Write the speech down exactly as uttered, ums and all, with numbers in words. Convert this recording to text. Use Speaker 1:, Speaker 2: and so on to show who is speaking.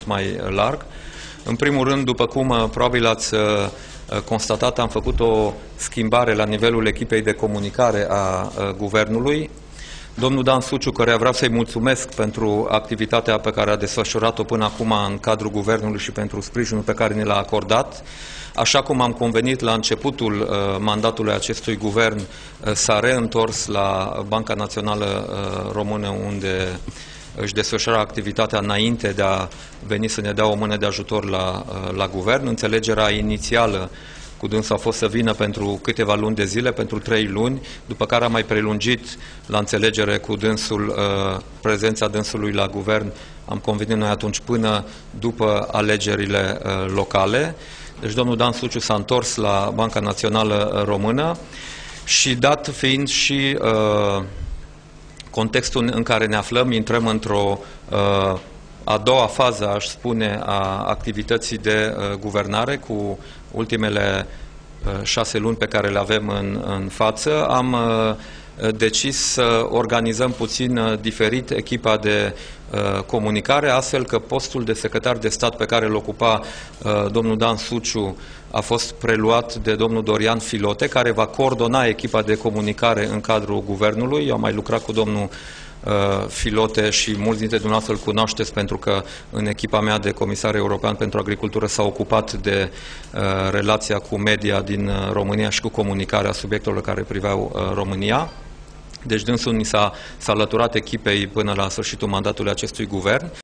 Speaker 1: mult mai larg. În primul rând, după cum probabil ați constatat, am făcut o schimbare la nivelul echipei de comunicare a Guvernului. Domnul Dan Suciu, căruia vreau să-i mulțumesc pentru activitatea pe care a desfășurat-o până acum în cadrul Guvernului și pentru sprijinul pe care ne l-a acordat, așa cum am convenit la începutul uh, mandatului acestui guvern, uh, s-a reîntors la Banca Națională uh, Română, unde își desfășura activitatea înainte de a veni să ne dea o mână de ajutor la, uh, la guvern. Înțelegerea inițială cu dânsul a fost să vină pentru câteva luni de zile, pentru trei luni, după care a mai prelungit la înțelegere cu dânsul uh, prezența dânsului la guvern. Am convenit noi atunci până după alegerile uh, locale. Deci domnul Dan Suciu s-a întors la Banca Națională Română și, dat fiind și uh, contextul în care ne aflăm, intrăm într-o uh, a doua fază, aș spune, a activității de uh, guvernare, cu ultimele uh, șase luni pe care le avem în, în față, am uh, decis să organizăm puțin uh, diferit echipa de uh, comunicare, astfel că postul de secretar de stat pe care îl ocupa uh, domnul Dan Suciu a fost preluat de domnul Dorian Filote, care va coordona echipa de comunicare în cadrul guvernului. Eu am mai lucrat cu domnul Filote și mulți dintre dumneavoastră îl cunoașteți pentru că în echipa mea de comisar european pentru agricultură s-a ocupat de uh, relația cu media din România și cu comunicarea subiectelor care priveau uh, România. Deci dânsul ni s-a alăturat echipei până la sfârșitul mandatului acestui guvern.